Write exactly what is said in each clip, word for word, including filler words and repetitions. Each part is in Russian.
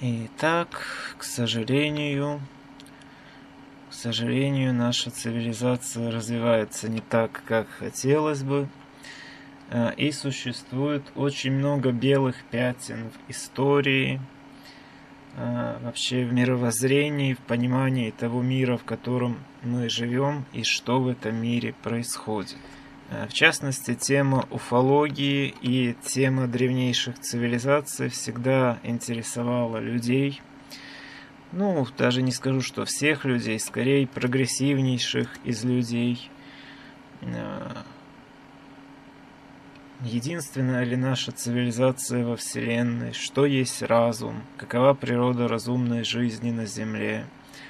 Итак, к сожалению, к сожалению, наша цивилизация развивается не так, как хотелось бы, и существует очень много белых пятен в истории, вообще в мировоззрении, в понимании того мира, в котором мы живем и что в этом мире происходит. В частности, тема уфологии и тема древнейших цивилизаций всегда интересовала людей. Ну, даже не скажу, что всех людей, скорее прогрессивнейших из людей. Единственная ли наша цивилизация во Вселенной? Что есть разум? Какова природа разумной жизни на Земле?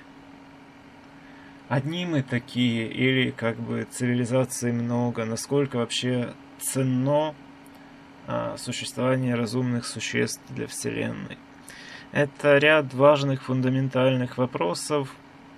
Одни мы такие, или как бы цивилизаций много? Насколько вообще ценно а, существование разумных существ для Вселенной? Это ряд важных фундаментальных вопросов,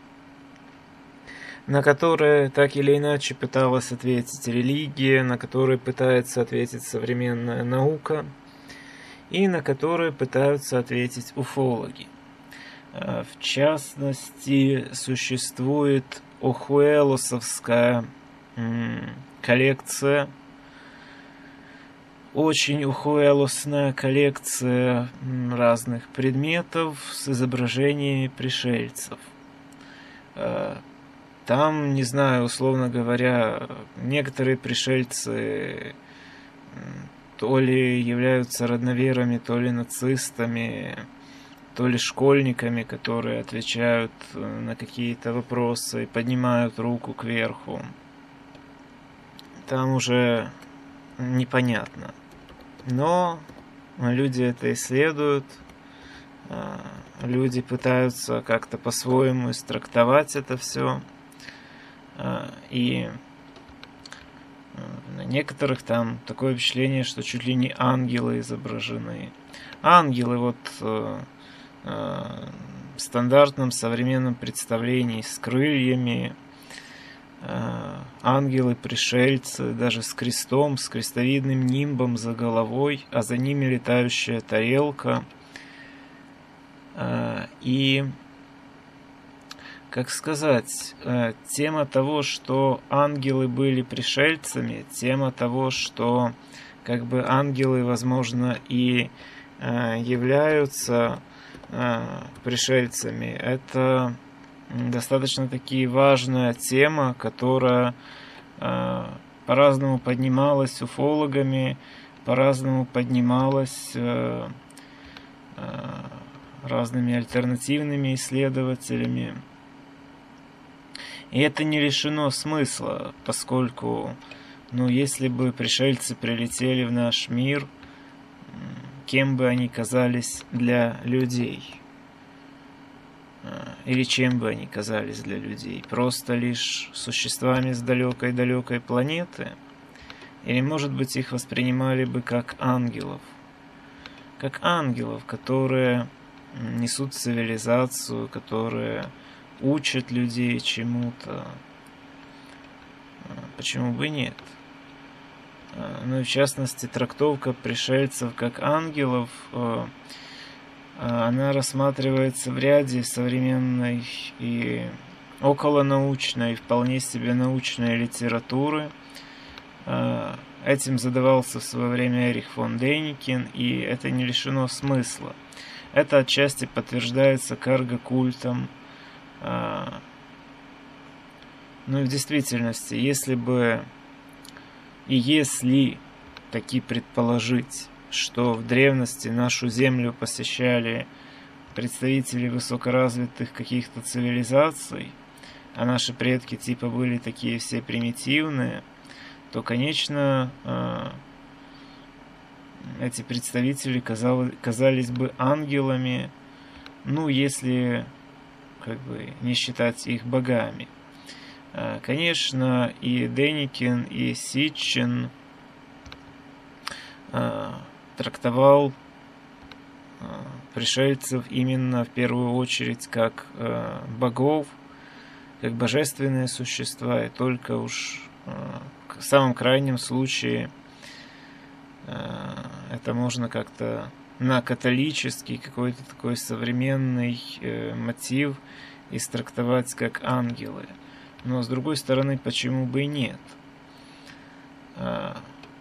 на которые так или иначе пыталась ответить религия, на которые пытается ответить современная наука, и на которые пытаются ответить уфологи. В частности, существует охуэлосовская коллекция, очень охуэлосная коллекция разных предметов с изображениями пришельцев. Там, не знаю, условно говоря, некоторые пришельцы то ли являются родноверами, то ли нацистами, то ли школьниками, которые отвечают на какие-то вопросы и поднимают руку кверху. Там уже непонятно. Но люди это исследуют, люди пытаются как-то по-своему истрактовать это все. И на некоторых там такое впечатление, что чуть ли не ангелы изображены. Ангелы вот в стандартном современном представлении с крыльями, ангелы-пришельцы, даже с крестом, с крестовидным нимбом за головой, а за ними летающая тарелка. И, как сказать, тема того, что ангелы были пришельцами, тема того, что как бы ангелы, возможно, и являются пришельцами, это достаточно таки важная тема, которая по-разному поднималась уфологами, по-разному поднималась разными альтернативными исследователями. И это не лишено смысла, поскольку, ну, если бы пришельцы прилетели в наш мир, кем бы они казались для людей? Или чем бы они казались для людей? Просто лишь существами с далекой-далекой планеты? Или, может быть, их воспринимали бы как ангелов? Как ангелов, которые несут цивилизацию, которые учат людей чему-то. Почему бы нет? Ну и в частности, трактовка пришельцев как ангелов, она рассматривается в ряде современной и околонаучной, вполне себе научной литературы. Этим задавался в свое время Эрих фон Дейникин, и это не лишено смысла. Это отчасти подтверждается карго-культом. Ну и в действительности, если бы и если таки предположить, что в древности нашу землю посещали представители высокоразвитых каких-то цивилизаций, а наши предки типа были такие все примитивные, то, конечно, эти представители казались бы ангелами, ну, если как бы не считать их богами. Конечно, и Деникин, и Ситчин трактовал пришельцев именно в первую очередь как богов, как божественные существа, и только уж в самом крайнем случае это можно как-то на католический какой-то такой современный э, мотив истрактовать как ангелы. Но с другой стороны, почему бы и нет? А,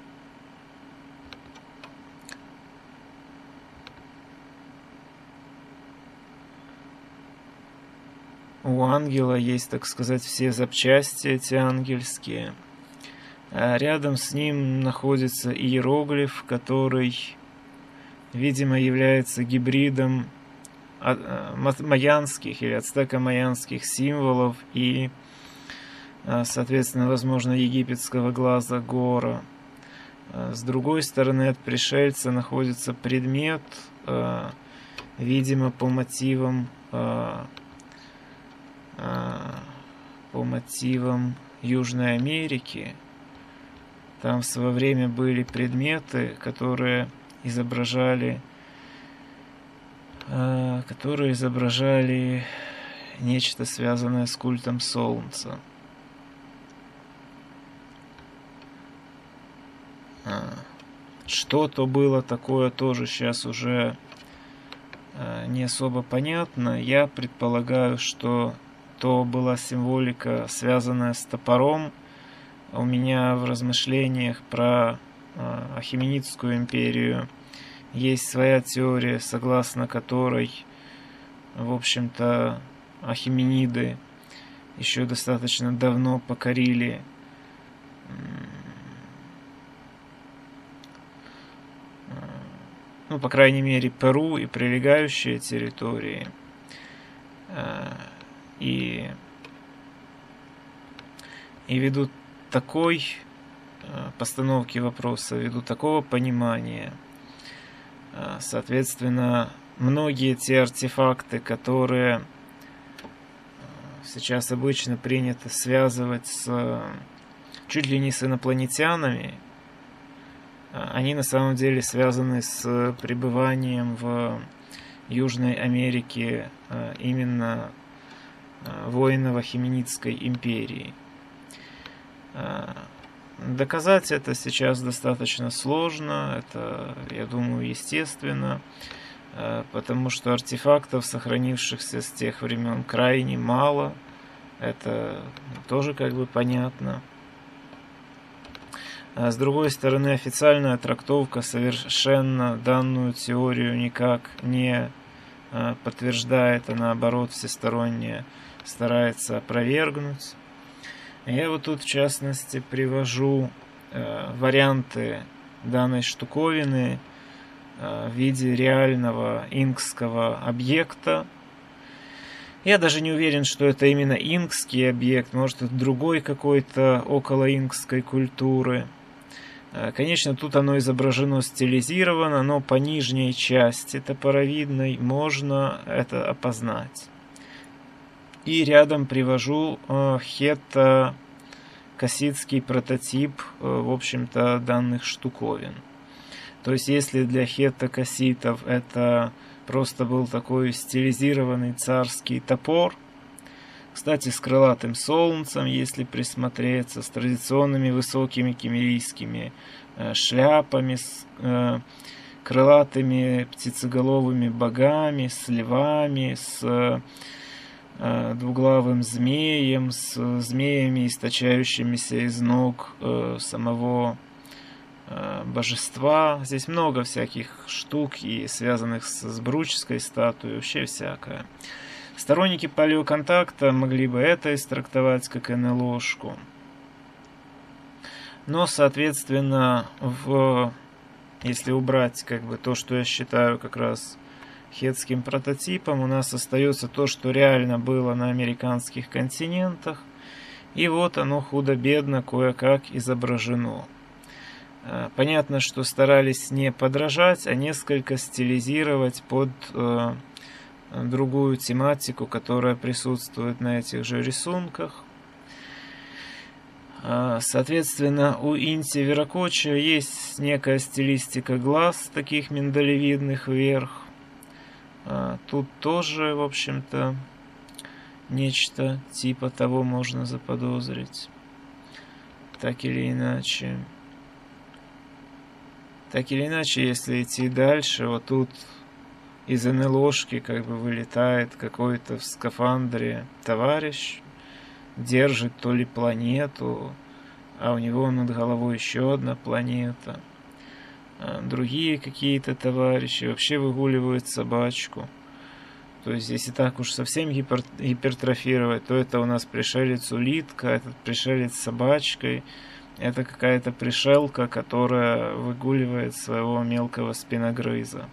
у ангела есть, так сказать, все запчасти эти ангельские. А рядом с ним находится иероглиф, который, видимо, является гибридом майянских или ацтеко-майянских символов и, соответственно, возможно, египетского глаза Гора. С другой стороны, от пришельца находится предмет, видимо, по мотивам по мотивам Южной Америки. Там в свое время были предметы, которые изображали которые изображали нечто, связанное с культом Солнца. Что то было такое, тоже сейчас уже не особо понятно. Я предполагаю, что то была символика, связанная с топором. У меня в размышлениях про Ахеменидскую империю есть своя теория, согласно которой, в общем-то, ахемениды еще достаточно давно покорили ну, по крайней мере, Перу и прилегающие территории. И, и ввиду такой постановки вопроса, ввиду такого понимания, соответственно, многие те артефакты, которые сейчас обычно принято связывать с чуть ли не с инопланетянами, они на самом деле связаны с пребыванием в Южной Америке именно воинов Ахеменидской империи. Доказать это сейчас достаточно сложно, это, я думаю, естественно, потому что артефактов, сохранившихся с тех времен, крайне мало, это тоже как бы понятно. А с другой стороны, официальная трактовка совершенно данную теорию никак не подтверждает, а наоборот всесторонне старается опровергнуть. Я вот тут, в частности, привожу э, варианты данной штуковины э, в виде реального инкского объекта. Я даже не уверен, что это именно инкский объект, может, это другой какой-то около инкской культуры. Э, конечно, тут оно изображено стилизировано, но по нижней части топоровидной можно это опознать. И рядом привожу э, хетто-касситский прототип, э, в общем-то, данных штуковин. То есть, если для хетто-касситов это просто был такой стилизированный царский топор, кстати, с крылатым солнцем, если присмотреться, с традиционными высокими кемерийскими э, шляпами, с э, крылатыми птицеголовыми богами, с львами, с двуглавым змеем, с змеями, источающимися из ног э, самого э, божества. Здесь много всяких штук, и связанных с, с бруческой статуей, вообще всякое. Сторонники палеоконтакта могли бы это истрактовать как эн эл о-шку. Но, соответственно, в, если убрать как бы то, что я считаю как раз хеттским прототипом, у нас остается то, что реально было на американских континентах, и вот оно худо-бедно кое-как изображено. Понятно, что старались не подражать, а несколько стилизировать под э, другую тематику, которая присутствует на этих же рисунках. Соответственно, у Инти Виракоча есть некая стилистика глаз, таких миндалевидных вверх. Тут тоже, в общем-то, нечто типа того можно заподозрить. Так или иначе. Так или иначе, если идти дальше, вот тут из НЛОшки как бы вылетает какой-то в скафандре товарищ, держит то ли планету, а у него над головой еще одна планета. А другие какие-то товарищи вообще выгуливают собачку. То есть, если так уж совсем гипер, гипертрофировать, то это у нас пришелец-улитка, этот пришелец с собачкой. Это какая-то пришелка, которая выгуливает своего мелкого спиногрыза.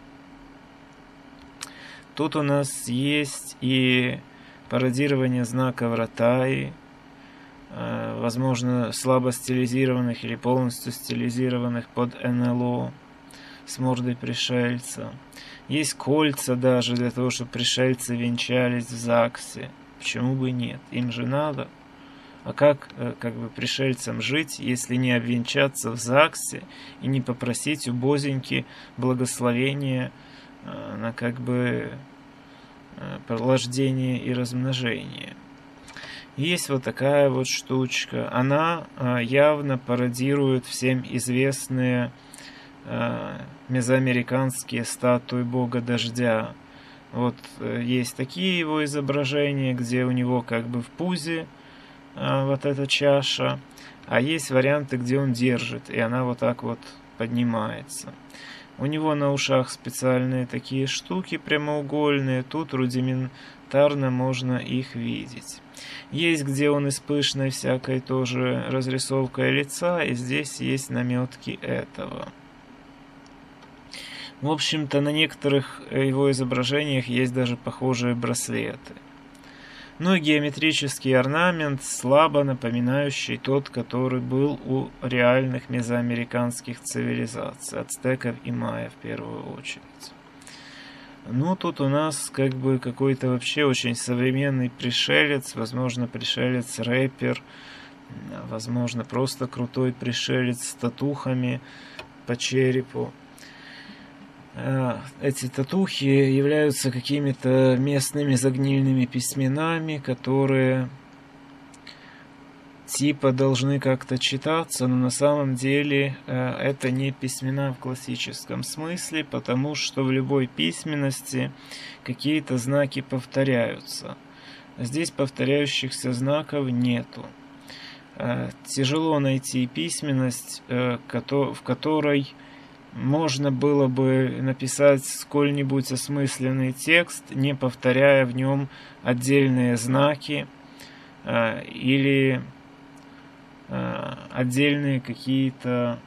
Тут у нас есть и пародирование знаков Ротаи, возможно, слабо стилизированных или полностью стилизированных под НЛО с мордой пришельца. Есть кольца даже для того, чтобы пришельцы венчались в ЗАГСе. Почему бы нет? Им же надо. А как, как бы, пришельцам жить, если не обвенчаться в ЗАГСе и не попросить у бозеньки благословения на, как бы, порождение и размножение? Есть вот такая вот штучка. Она явно пародирует всем известные мезоамериканские статуи бога дождя. Вот есть такие его изображения, где у него как бы в пузе вот эта чаша, а есть варианты, где он держит, и она вот так вот поднимается. У него на ушах специальные такие штуки прямоугольные, тут рудиментарно можно их видеть. Есть, где он из пышной всякой тоже разрисовкой лица, и здесь есть наметки этого. В общем-то, на некоторых его изображениях есть даже похожие браслеты. Ну и геометрический орнамент, слабо напоминающий тот, который был у реальных мезоамериканских цивилизаций, ацтеков и майя в первую очередь. Ну, тут у нас как бы какой-то вообще очень современный пришелец, возможно, пришелец-рэпер, возможно, просто крутой пришелец с татухами по черепу. Эти татухи являются какими-то местными загнильными письменами, которые типа должны как-то читаться, но на самом деле это не письмена в классическом смысле, потому что в любой письменности какие-то знаки повторяются. Здесь повторяющихся знаков нету. Тяжело найти письменность, в которой можно было бы написать сколь-нибудь осмысленный текст, не повторяя в нем отдельные знаки э, или э, отдельные какие-то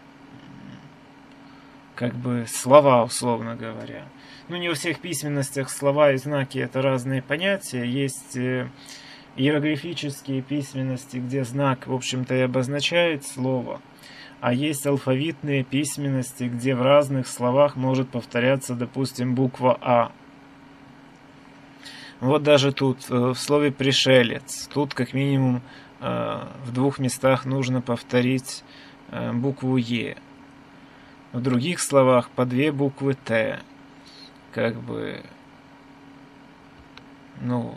как бы слова, условно говоря. Ну, не во всех письменностях слова и знаки — это разные понятия. Есть э, иероглифические письменности, где знак, в общем-то, и обозначает слово. А есть алфавитные письменности, где в разных словах может повторяться, допустим, буква А. Вот даже тут, в слове «пришелец», тут как минимум в двух местах нужно повторить букву Е. В других словах по две буквы Т. Как бы, ну,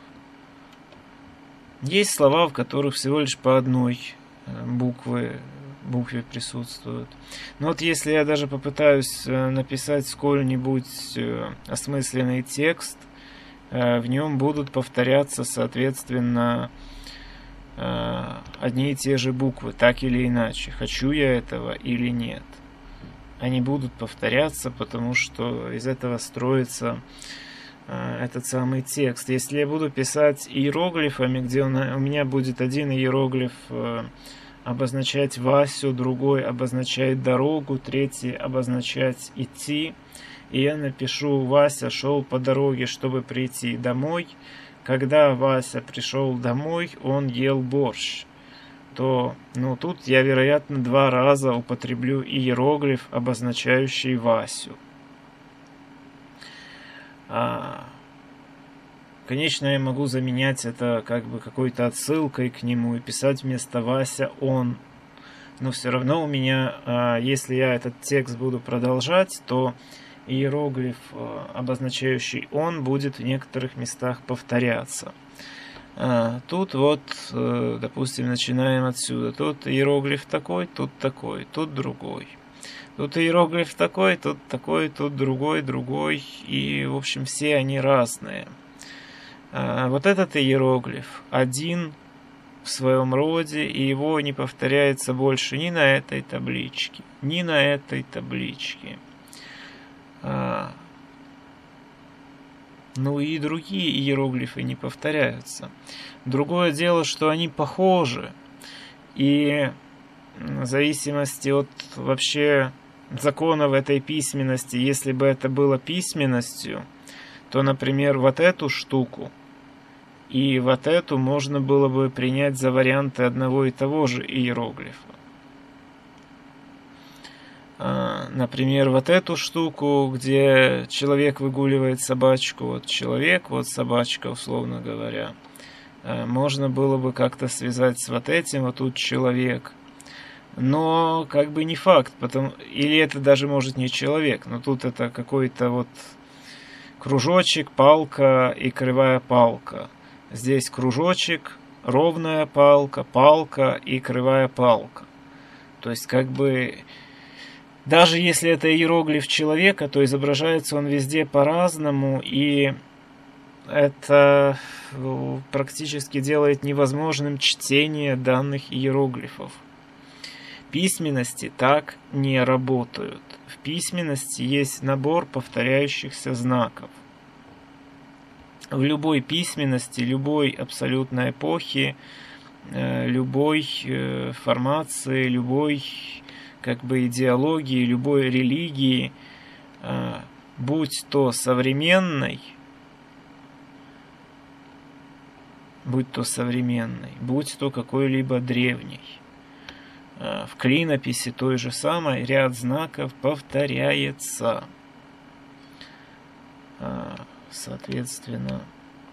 есть слова, в которых всего лишь по одной буквы букве присутствуют. Но вот если я даже попытаюсь написать сколь-нибудь осмысленный текст, в нем будут повторяться, соответственно, одни и те же буквы, так или иначе. Хочу я этого или нет. Они будут повторяться, потому что из этого строится этот самый текст. Если я буду писать иероглифами, где он, у меня будет один иероглиф обозначать Васю, другой обозначает дорогу, третий обозначать идти. И я напишу: Вася шел по дороге, чтобы прийти домой. Когда Вася пришел домой, он ел борщ. То, ну, тут я, вероятно, два раза употреблю иероглиф, обозначающий Васю. А, конечно, я могу заменять это как бы какой-то отсылкой к нему и писать вместо Вася он. Но все равно у меня, если я этот текст буду продолжать, то иероглиф, обозначающий он, будет в некоторых местах повторяться. Тут вот, допустим, начинаем отсюда. Тут иероглиф такой, тут такой, тут другой. Тут иероглиф такой, тут такой, тут другой, другой. И, в общем, все они разные. А вот этот иероглиф один в своем роде, и его не повторяется больше ни на этой табличке, ни на этой табличке. А, ну и другие иероглифы не повторяются. Другое дело, что они похожи. И в зависимости от вообще законов этой письменности, если бы это было письменностью, то, например, вот эту штуку и вот эту можно было бы принять за варианты одного и того же иероглифа. Например, вот эту штуку, где человек выгуливает собачку, вот человек, вот собачка, условно говоря, можно было бы как-то связать с вот этим, вот тут человек. Но как бы не факт, потому... или это даже может не человек, но тут это какой-то вот кружочек, палка и кривая палка. Здесь кружочек, ровная палка, палка и кривая палка. То есть как бы даже если это иероглиф человека, то изображается он везде по-разному, и это практически делает невозможным чтение данных иероглифов. Письменности так не работают. В письменности есть набор повторяющихся знаков. В любой письменности, любой абсолютной эпохи, любой формации, любой как бы идеологии, любой религии, будь то современной, будь то современной, будь то какой-либо древней, в клинописи той же самой ряд знаков повторяется. Соответственно,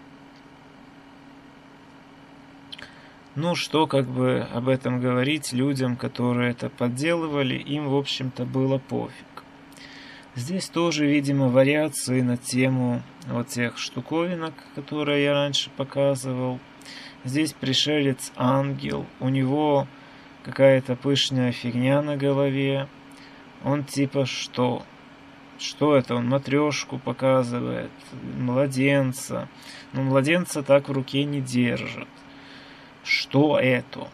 ну что как бы об этом говорить людям, которые это подделывали, им в общем-то было пофиг. Здесь тоже, видимо, вариации на тему вот тех штуковинок, которые я раньше показывал. Здесь пришелец ангел, у него какая-то пышная фигня на голове. Он типа что? Что это? Он матрешку показывает, младенца. Но младенца так в руке не держит. Что это?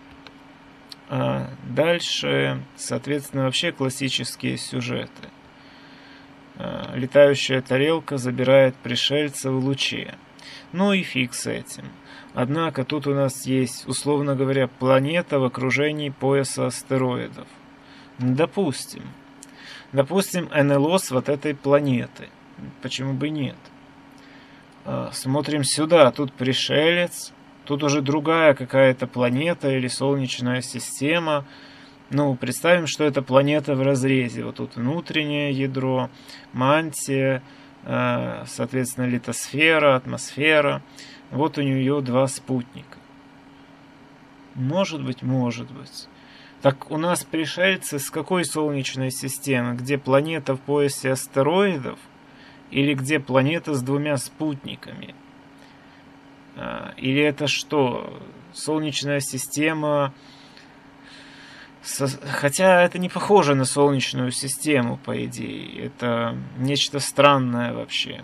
А дальше, соответственно, вообще классические сюжеты. А, летающая тарелка забирает пришельца в луче. Ну и фиг с этим. Однако тут у нас есть, условно говоря, планета в окружении пояса астероидов. Допустим. Допустим, эн эл о с вот этой планеты. Почему бы нет? А, смотрим сюда. Тут пришелец. Тут уже другая какая-то планета или солнечная система. Ну, представим, что это планета в разрезе. Вот тут внутреннее ядро, мантия, э, соответственно, литосфера, атмосфера. Вот у нее два спутника. Может быть, может быть. Так у нас пришельцы с какой солнечной системы? Где планета в поясе астероидов? Или где планета с двумя спутниками? Или это что? Солнечная система... Хотя это не похоже на солнечную систему, по идее. Это нечто странное вообще.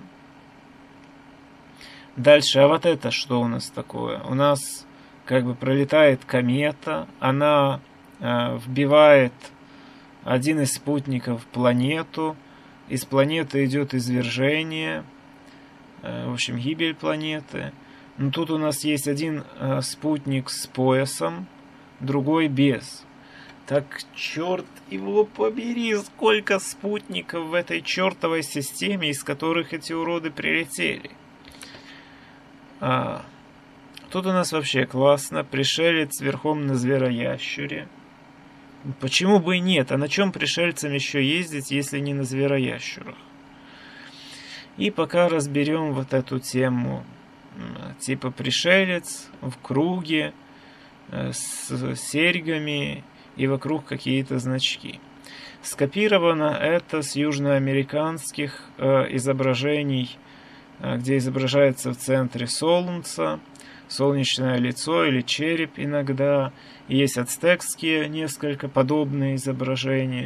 Дальше, а вот это что у нас такое? У нас как бы пролетает комета, она э, вбивает один из спутников в планету, из планеты идет извержение, э, в общем, гибель планеты. Но тут у нас есть один э, спутник с поясом, другой без. Так, черт его побери, сколько спутников в этой чертовой системе, из которых эти уроды прилетели. А, тут у нас вообще классно. Пришелец верхом на звероящуре. Почему бы и нет? А на чем пришельцам еще ездить, если не на звероящурах? И пока разберем вот эту тему. Типа пришелец в круге с серьгами и вокруг какие-то значки. Скопировано это с южноамериканских э, изображений, э, где изображается в центре солнце, солнечное лицо или череп иногда. Есть ацтекские несколько подобные изображения,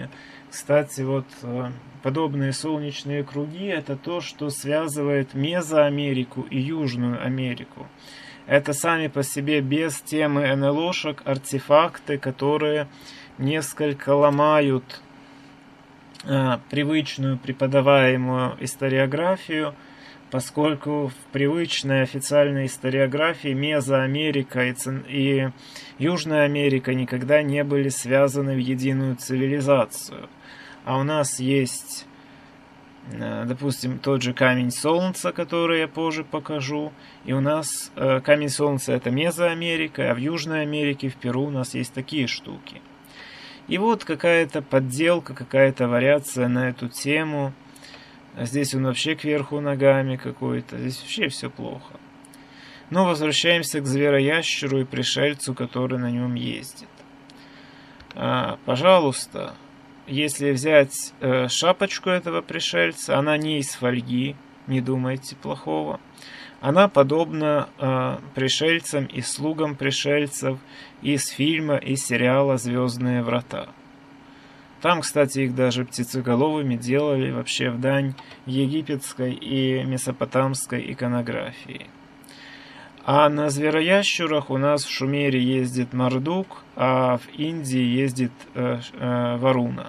Кстати, вот подобные солнечные круги — это то, что связывает Мезоамерику и Южную Америку. Это сами по себе без темы эн эл о-шек артефакты, которые несколько ломают э, привычную преподаваемую историографию, поскольку в привычной официальной историографии Мезоамерика и, и Южная Америка никогда не были связаны в единую цивилизацию. А у нас есть, допустим, тот же камень Солнца, который я позже покажу. И у нас э, камень Солнца — это Мезоамерика, а в Южной Америке, в Перу, у нас есть такие штуки. И вот какая-то подделка, какая-то вариация на эту тему. Здесь он вообще кверху ногами какой-то. Здесь вообще все плохо. Но возвращаемся к звероящеру и пришельцу, который на нем ездит. А, пожалуйста, если взять э, шапочку этого пришельца, она не из фольги, не думайте плохого. Она подобна э, пришельцам и слугам пришельцев из фильма и сериала «Звездные врата». Там, кстати, их даже птицеголовыми делали вообще в дань египетской и месопотамской иконографии. А на звероящурах у нас в Шумере ездит Мардук, а в Индии ездит э, э, Варуна.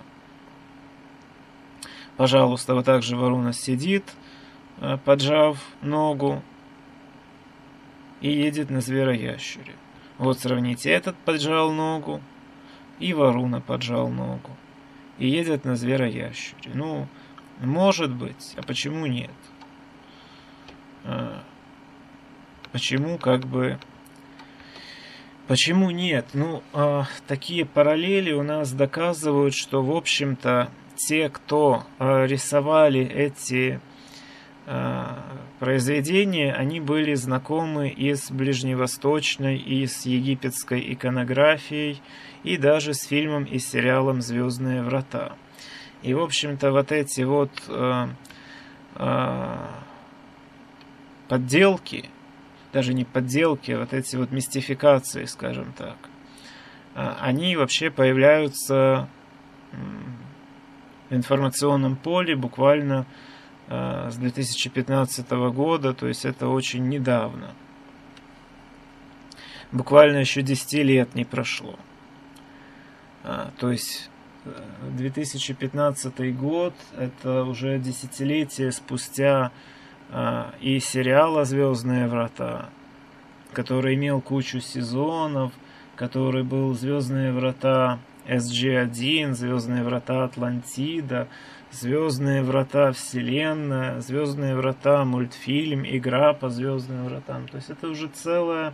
Пожалуйста, вот так же Варуна сидит, э, поджав ногу, и едет на звероящуре. Вот сравните, этот поджал ногу, и Варуна поджал ногу, и едет на звероящуре. Ну, может быть, а почему нет? А, почему как бы... Почему нет? Ну, а, такие параллели у нас доказывают, что, в общем-то, те, кто а, рисовали эти а, произведения, они были знакомы и с ближневосточной, и с египетской иконографией, и даже с фильмом и сериалом «Звездные врата». И, в общем-то, вот эти вот а, а, подделки, даже не подделки, а вот эти вот мистификации, скажем так, они вообще появляются в информационном поле буквально с две тысячи пятнадцатого года, то есть это очень недавно. Буквально еще десяти лет не прошло. То есть две тысячи пятнадцатый год, это уже десятилетие спустя и сериала «Звездные врата», который имел кучу сезонов, который был «Звездные врата эс джи один», «Звездные врата Атлантида», «Звездные врата Вселенная», «Звездные врата» мультфильм, игра по «Звездным вратам». То есть это уже целая,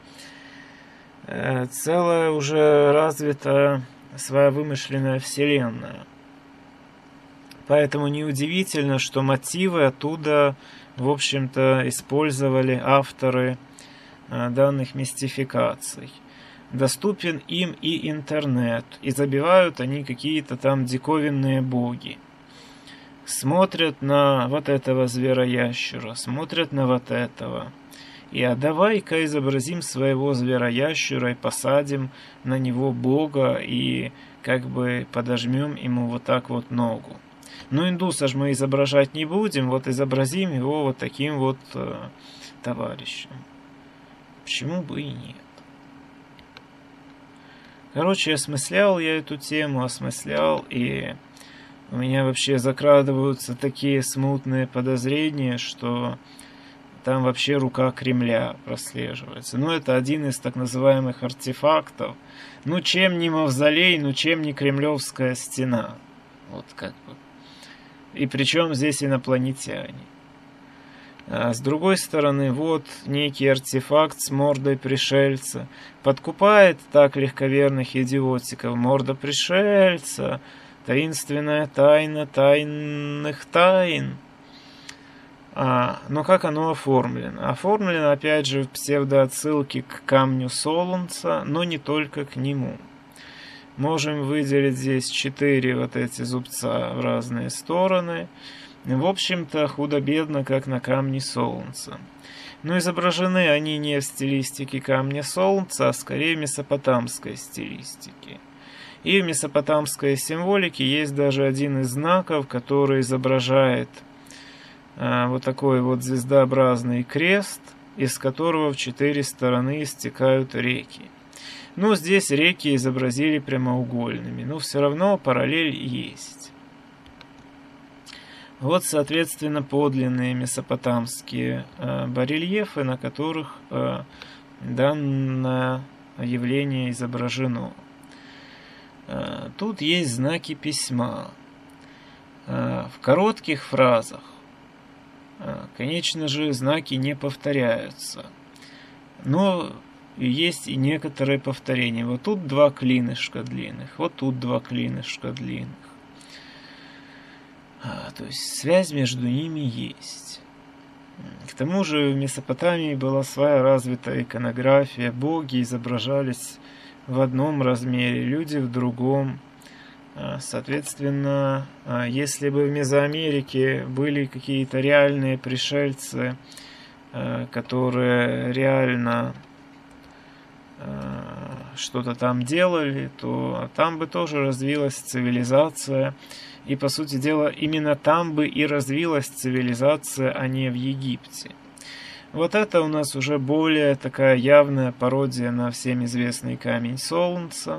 целая уже развитая своя вымышленная вселенная. Поэтому неудивительно, что мотивы оттуда, в общем-то, использовали авторы данных мистификаций. Доступен им и интернет, и забивают они какие-то там диковинные боги. Смотрят на вот этого звероящера, смотрят на вот этого. И а давай-ка изобразим своего звероящера и посадим на него бога и как бы подожмем ему вот так вот ногу. Ну, индуса ж мы изображать не будем, вот изобразим его вот таким вот э, товарищем. Почему бы и нет? Короче, осмыслял я эту тему, осмыслял, и у меня вообще закрадываются такие смутные подозрения, что там вообще рука Кремля прослеживается. Ну, это один из так называемых артефактов. Ну, чем не мавзолей, ну, чем не Кремлевская стена. Вот как бы. И причем здесь инопланетяне. А с другой стороны, вот некий артефакт с мордой пришельца. Подкупает так легковерных идиотиков. Морда пришельца. Таинственная тайна тайных тайн. А, но как оно оформлено? Оформлено, опять же, в псевдоотсылке к камню Солнца, но не только к нему. Можем выделить здесь четыре вот эти зубца в разные стороны. В общем-то, худо-бедно, как на камне Солнца. Но изображены они не в стилистике камня Солнца, а скорее в месопотамской стилистике. И в месопотамской символике есть даже один из знаков, который изображает а, вот такой вот звездообразный крест, из которого в четыре стороны истекают реки. Ну, здесь реки изобразили прямоугольными, но все равно параллель есть. Вот, соответственно, подлинные месопотамские э, барельефы, на которых э, данное явление изображено. Э, тут есть знаки письма. Э, в коротких фразах, э, конечно же, знаки не повторяются. Но есть и некоторые повторения. Вот тут два клинышка длинных, вот тут два клинышка длинных. А, то есть связь между ними есть. К тому же в Месопотамии была своя развитая иконография. Боги изображались в одном размере, люди в другом. А, соответственно, а, если бы в Мезоамерике были какие-то реальные пришельцы, а, которые реально а, что-то там делали, то там бы тоже развилась цивилизация. И, по сути дела, именно там бы и развилась цивилизация, а не в Египте. Вот это у нас уже более такая явная пародия на всем известный камень Солнца.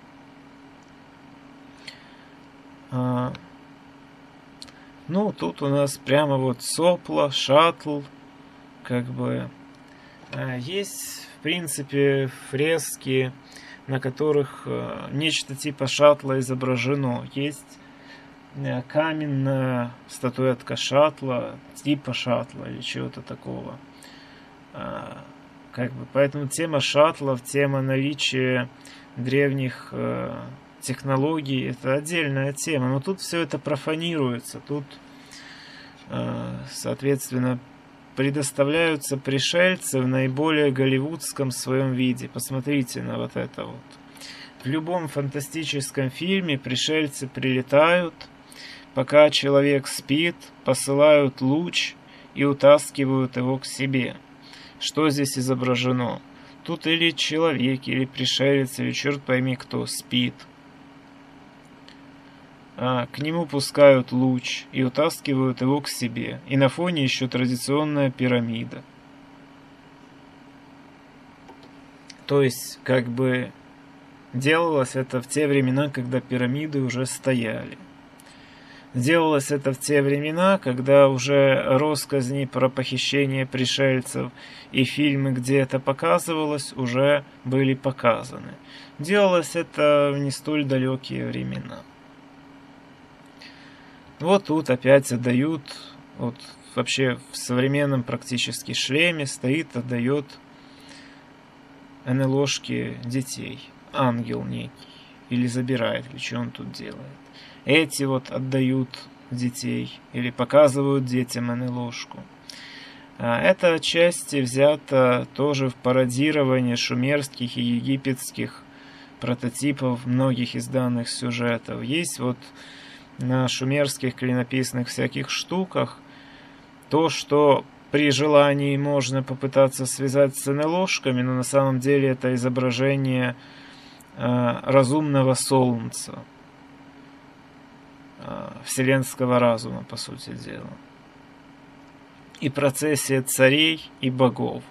А, ну, тут у нас прямо вот сопло, шаттл, как бы. А, есть, в принципе, фрески, на которых а, нечто типа шаттла изображено. Есть каменная статуэтка шаттла, типа шаттла или чего-то такого. А, как бы, поэтому тема шаттлов, тема наличия древних э, технологий — это отдельная тема. Но тут все это профанируется. Тут, э, соответственно, предоставляются пришельцы в наиболее голливудском своем виде. Посмотрите на вот это вот. В любом фантастическом фильме пришельцы прилетают, пока человек спит, посылают луч и утаскивают его к себе. Что здесь изображено? Тут или человек, или пришелец, или черт пойми кто спит. А, к нему пускают луч и утаскивают его к себе. И на фоне еще традиционная пирамида. То есть, как бы, делалось это в те времена, когда пирамиды уже стояли. Делалось это в те времена, когда уже россказни про похищение пришельцев и фильмы, где это показывалось, уже были показаны. Делалось это в не столь далекие времена. Вот тут опять отдают, вот вообще в современном практически шлеме стоит, отдает эн эл о-шки детей. Ангел некий. Или забирает, или что он тут делает. Эти вот отдают детей или показывают детям эн эл о-шку. Это отчасти взято тоже в пародирование шумерских и египетских прототипов многих из данных сюжетов. Есть вот на шумерских клинописных всяких штуках то, что при желании можно попытаться связать с эн эл о-шками, но на самом деле это изображение э, разумного солнца. Вселенского разума, по сути дела. И процессия царей и богов.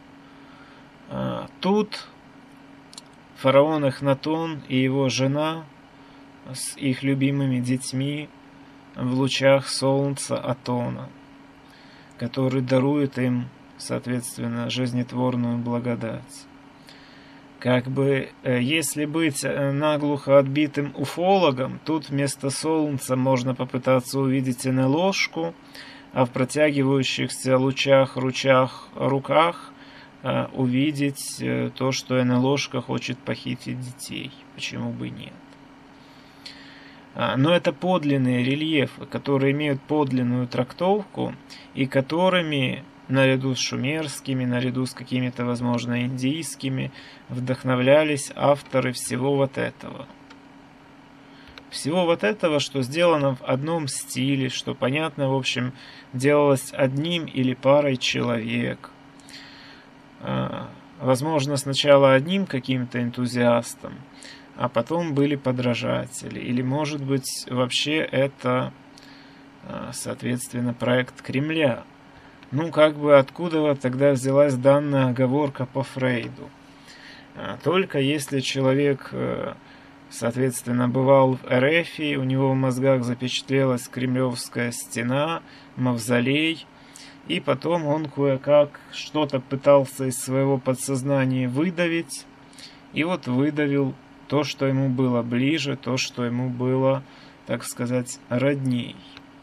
Тут фараон Эхнатон и его жена с их любимыми детьми в лучах солнца Атона, который дарует им, соответственно, жизнетворную благодать. Как бы, если быть наглухо отбитым уфологом, тут вместо солнца можно попытаться увидеть эн эл о-шку, а в протягивающихся лучах, ручах, руках э, увидеть э, то, что эн эл о-шка хочет похитить детей. Почему бы нет? А, но это подлинные рельефы, которые имеют подлинную трактовку и которыми, наряду с шумерскими, наряду с какими-то, возможно, индийскими, вдохновлялись авторы всего вот этого. Всего вот этого, что сделано в одном стиле, что, понятно, в общем, делалось одним или парой человек. Возможно, сначала одним каким-то энтузиастом, а потом были подражатели. Или, может быть, вообще это, соответственно, проект Кремля. Ну, как бы откуда тогда взялась данная оговорка по Фрейду? Только если человек, соответственно, бывал в эр эф, у него в мозгах запечатлелась Кремлевская стена, мавзолей, и потом он кое-как что-то пытался из своего подсознания выдавить, и вот выдавил то, что ему было ближе, то, что ему было, так сказать, родней.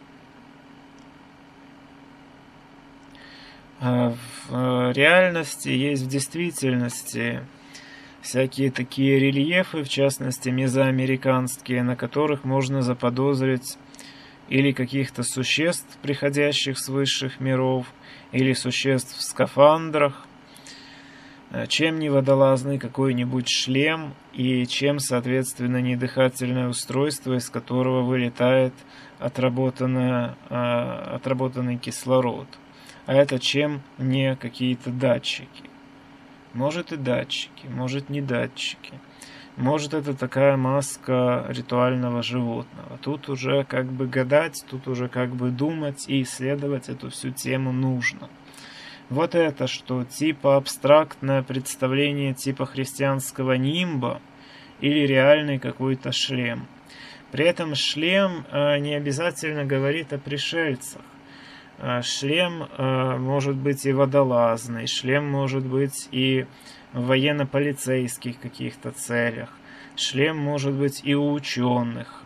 А в реальности есть в действительности всякие такие рельефы, в частности мезоамериканские, на которых можно заподозрить или каких-то существ, приходящих с высших миров, или существ в скафандрах, чем не водолазный какой-нибудь шлем, и чем, соответственно, не дыхательное устройство, из которого вылетает отработанное, отработанный кислород. А это чем не какие-то датчики. Может и датчики, может не датчики. Может это такая маска ритуального животного. Тут уже как бы гадать, тут уже как бы думать и исследовать эту всю тему нужно. Вот это что, типа абстрактное представление типа христианского нимба или реальный какой-то шлем. При этом шлем э, не обязательно говорит о пришельцах. Шлем э, может быть и водолазный, шлем может быть и в военно-полицейских каких-то целях, шлем может быть и у ученых.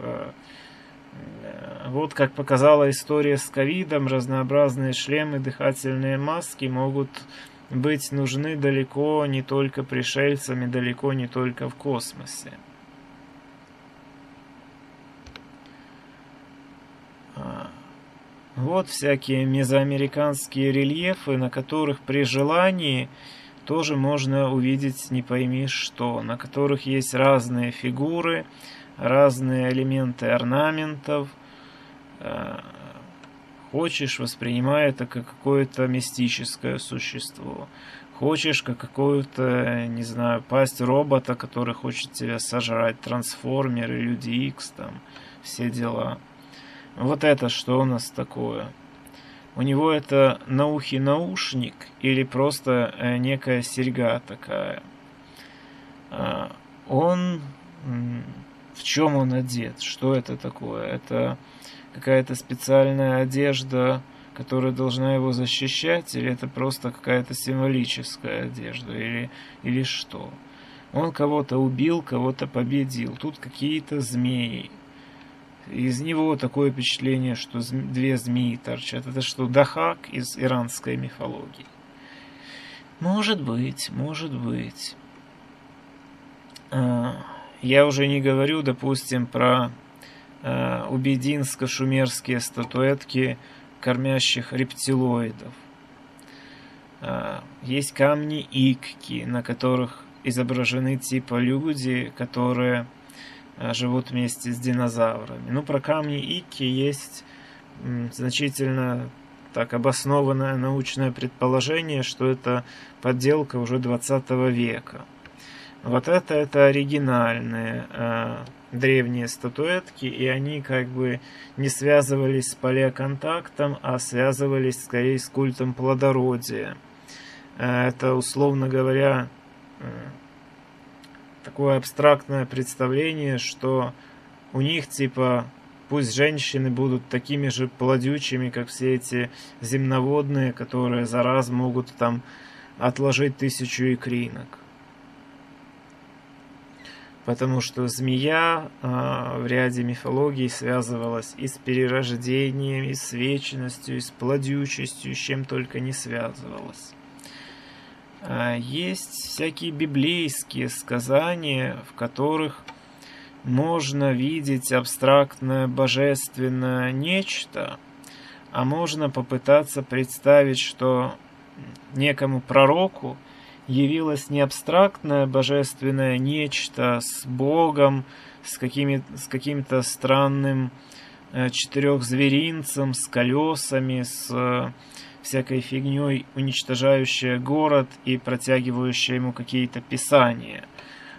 Вот как показала история с ковидом, разнообразные шлемы, дыхательные маски могут быть нужны далеко не только пришельцам и далеко не только в космосе. Вот всякие мезоамериканские рельефы, на которых при желании тоже можно увидеть не пойми что, на которых есть разные фигуры, разные элементы орнаментов. Хочешь, воспринимай это как какое-то мистическое существо. Хочешь, как какую-то, не знаю, пасть робота, который хочет тебя сожрать, трансформеры, Люди Икс, там, все дела. Вот это что у нас такое? У него это на ухе наушник или просто некая серьга такая? Он... В чем он одет? Что это такое? Это какая-то специальная одежда, которая должна его защищать? Или это просто какая-то символическая одежда? Или, или что? Он кого-то убил, кого-то победил. Тут какие-то змеи. Из него такое впечатление, что две змеи торчат. Это что, Дахак из иранской мифологии? Может быть, может быть. Я уже не говорю, допустим, про убединско-шумерские статуэтки кормящих рептилоидов. Есть камни Икки, на которых изображены типа люди, которые живут вместе с динозаврами. Ну, про камни Икки есть значительно так обоснованное научное предположение, что это подделка уже двадцатого века. Вот это, это оригинальные э, древние статуэтки, и они как бы не связывались с палеоконтактом, а связывались скорее с культом плодородия. Э, это, условно говоря, э, такое абстрактное представление, что у них типа пусть женщины будут такими же плодючими, как все эти земноводные, которые за раз могут там отложить тысячу икринок. Потому что змея а, в ряде мифологий связывалась и с перерождением, и с вечностью, и с плодючестью, с чем только не связывалась. А, есть всякие библейские сказания, в которых можно видеть абстрактное божественное нечто, а можно попытаться представить, что некому пророку явилось не абстрактное божественное нечто с Богом, с, какими, с каким-то странным э, четырехзверинцем, с колесами, с э, всякой фигней, уничтожающая город и протягивающая ему какие-то писания.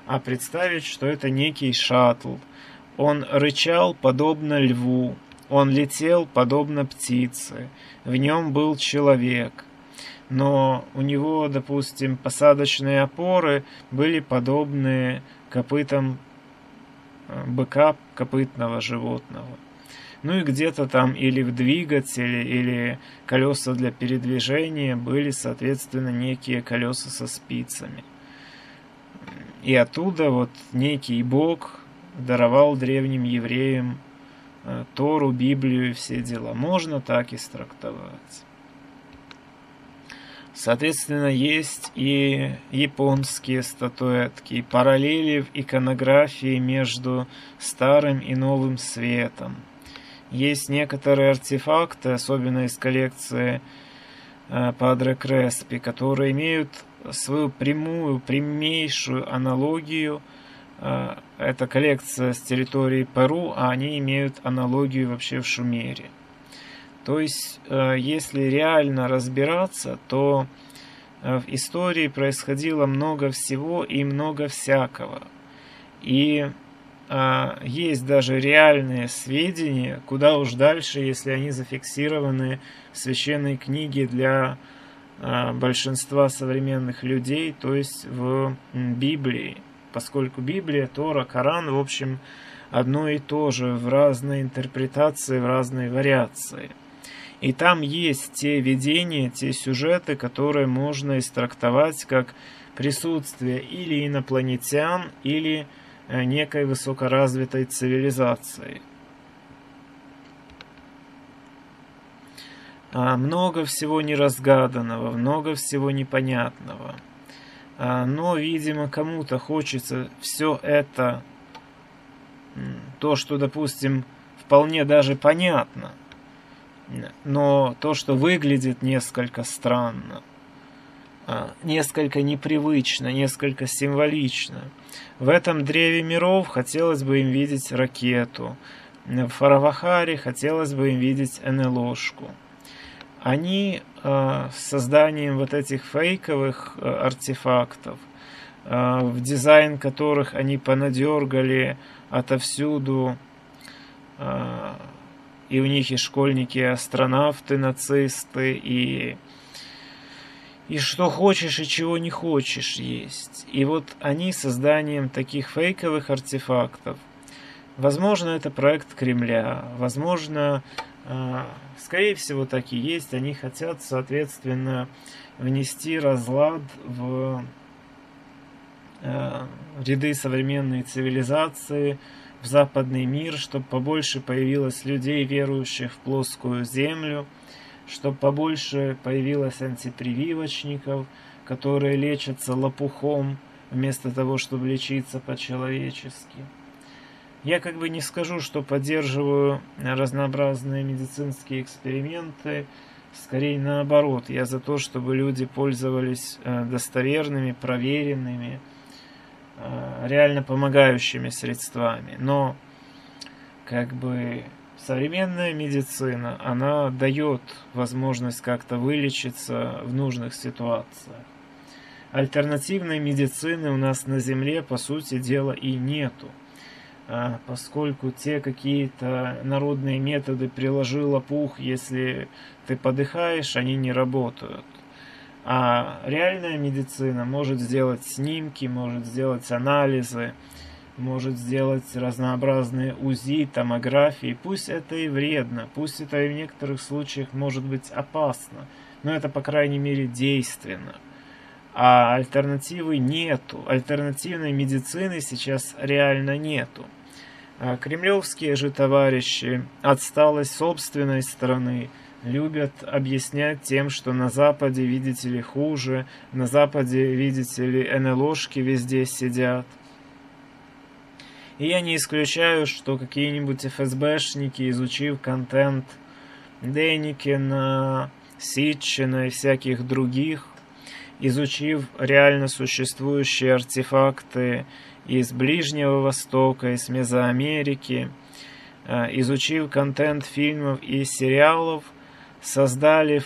а представить, что это некий шаттл. Он рычал подобно льву, он летел подобно птице, в нем был человек. Но у него, допустим, посадочные опоры были подобны копытам быка, копытного животного. Ну и где-то там или в двигателе, или колеса для передвижения были, соответственно, некие колеса со спицами. И оттуда вот некий Бог даровал древним евреям Тору, Библию и все дела. Можно так истрактовать. Соответственно, есть и японские статуэтки, и параллели в иконографии между Старым и Новым Светом. Есть некоторые артефакты, особенно из коллекции Падре Креспи, которые имеют свою прямую, прямейшую аналогию. Это коллекция с территории Перу, а они имеют аналогию вообще в Шумере. То есть, если реально разбираться, то в истории происходило много всего и много всякого. И а, есть даже реальные сведения, куда уж дальше, если они зафиксированы в священной книге для а, большинства современных людей, то есть в Библии. Поскольку Библия, Тора, Коран, в общем, одно и то же в разной интерпретации, в разной вариации. И там есть те видения, те сюжеты, которые можно истрактовать как присутствие или инопланетян, или некой высокоразвитой цивилизации. Много всего неразгаданного, много всего непонятного. Но, видимо, кому-то хочется все это, то, что, допустим, вполне даже понятно, но то, что выглядит несколько странно, несколько непривычно, несколько символично. В этом древе миров хотелось бы им видеть ракету, в Фаравахаре хотелось бы им видеть эн эл о-шку. Они с созданием вот этих фейковых артефактов, в дизайн которых они понадергали отовсюду, и у них и школьники, и астронавты, нацисты, и, и что хочешь, и чего не хочешь есть. И вот они созданием таких фейковых артефактов, возможно, это проект Кремля, возможно, скорее всего, так и есть, они хотят, соответственно, внести разлад в ряды современной цивилизации, в западный мир, чтобы побольше появилось людей, верующих в плоскую землю, чтобы побольше появилось антипрививочников, которые лечатся лопухом, вместо того, чтобы лечиться по-человечески. Я как бы не скажу, что поддерживаю разнообразные медицинские эксперименты, скорее наоборот, я за то, чтобы люди пользовались достоверными, проверенными, реально помогающими средствами. Но как бы современная медицина, она дает возможность как-то вылечиться в нужных ситуациях. Альтернативной медицины у нас на Земле, по сути дела, и нету. Поскольку те какие-то народные методы «приложи лопух, если ты подыхаешь», они не работают. А реальная медицина может сделать снимки, может сделать анализы, может сделать разнообразные УЗИ, томографии. Пусть это и вредно, пусть это и в некоторых случаях может быть опасно, но это, по крайней мере, действенно. А альтернативы нету. Альтернативной медицины сейчас реально нету. А кремлевские же товарищи отсталость собственной страны любят объяснять тем, что на Западе, видите ли, хуже, на Западе, видите ли, эн эл о-шки везде сидят. И я не исключаю, что какие-нибудь эф эс бэшники, изучив контент Деникина, Ситчина и всяких других, изучив реально существующие артефакты из Ближнего Востока, из Мезоамерики, изучив контент фильмов и сериалов, создали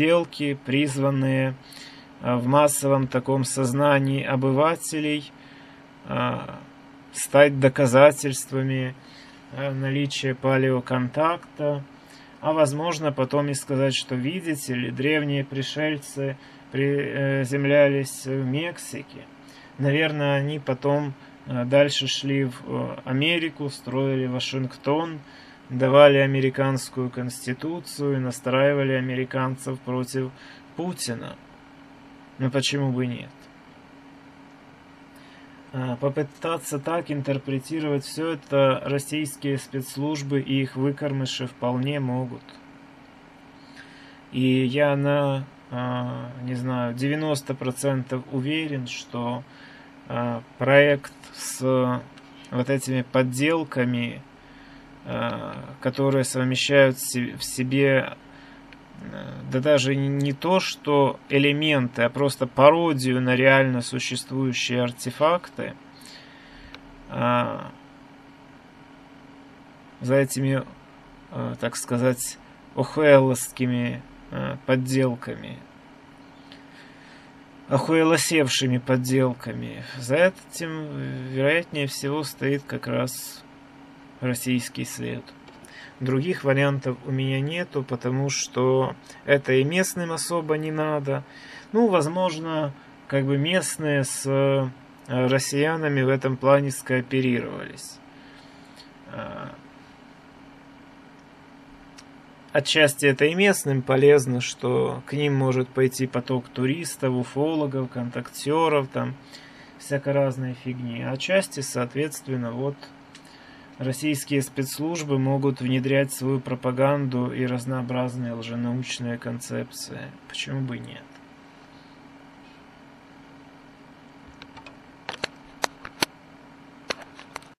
фастфуд-подделки, призванные в массовом таком сознании обывателей стать доказательствами наличия палеоконтакта, а возможно потом и сказать, что, видите ли, древние пришельцы приземлялись в Мексике. Наверное, они потом дальше шли в Америку, строили Вашингтон, давали американскую конституцию и настраивали американцев против Путина. Но почему бы нет? Попытаться так интерпретировать все это российские спецслужбы и их выкормыши вполне могут. И я на, не знаю, девяносто процентов уверен, что проект с вот этими подделками, которые совмещают в себе, да даже не то, что элементы, а просто пародию на реально существующие артефакты, за этими, так сказать, охуеловскими подделками, охуелосевшими подделками, за этим, вероятнее всего, стоит как раз российский след. Других вариантов у меня нету, потому что это и местным особо не надо. Ну, возможно, как бы местные с россиянами в этом плане скооперировались. Отчасти это и местным полезно, что к ним может пойти поток туристов, уфологов, контактеров, там всяко разной фигни. Отчасти, соответственно, вот российские спецслужбы могут внедрять свою пропаганду и разнообразные лженаучные концепции. Почему бы и нет?